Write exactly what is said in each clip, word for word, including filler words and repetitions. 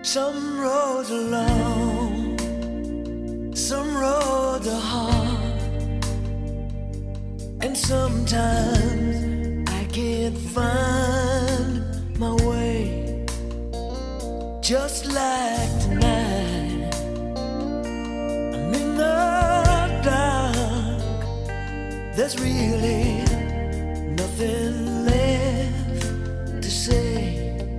Some roads are long, some roads are hard, and sometimes I can't find my way. Just like tonight, I'm in the dark. There's really nothing left to say.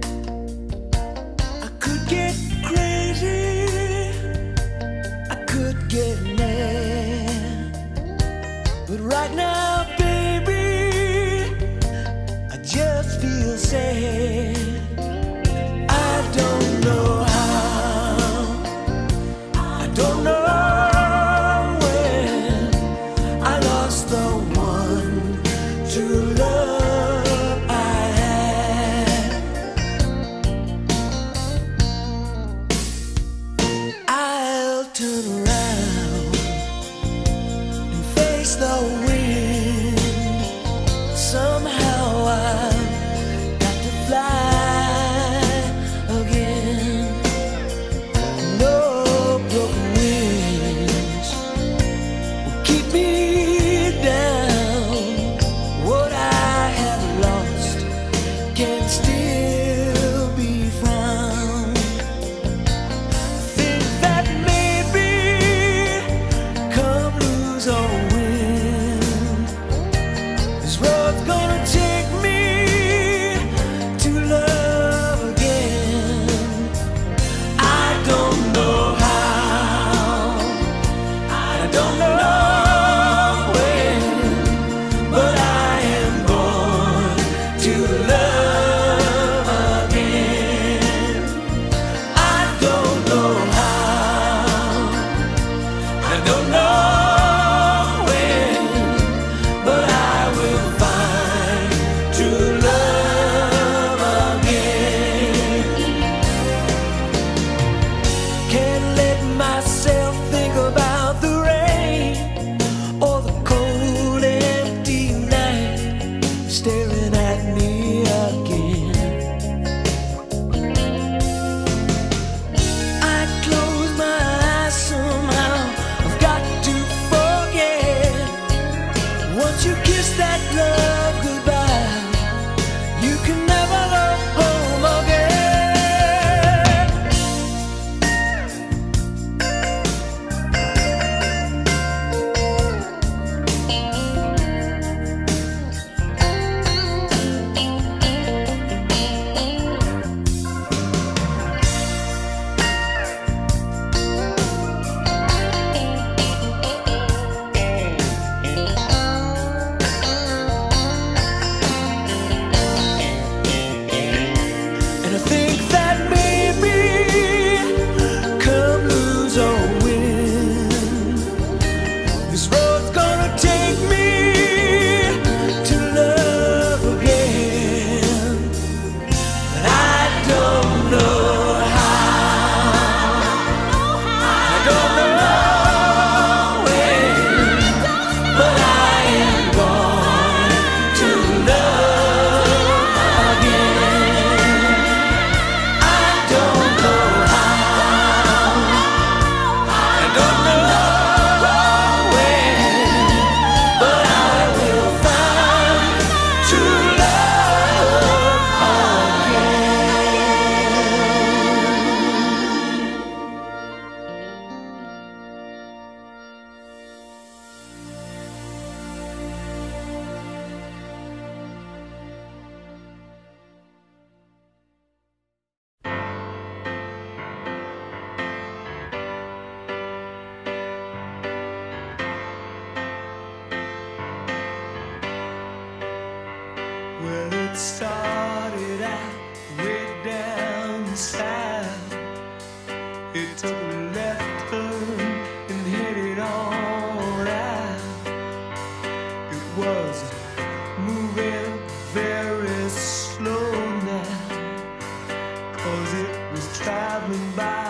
Get crazy, I could get mad, but right now, baby, I just feel sad. I don't know how, I don't know when I lost the one true love. Turn around and face the wind. Somehow I've got to fly again. No broken wings will keep me down. What I have lost can still be found. Think that you kiss that love goodbye, you can never love home Well, it started out way down the south. It took a left turn and headed on out. It was moving very slow now, 'cause it was traveling by